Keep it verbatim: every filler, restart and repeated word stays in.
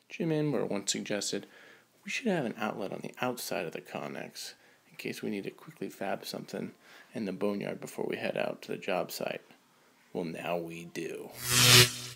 Jim Inwer once suggested we should have an outlet on the outside of the Connex in case we need to quickly fab something in the boneyard before we head out to the job site. Well, now we do.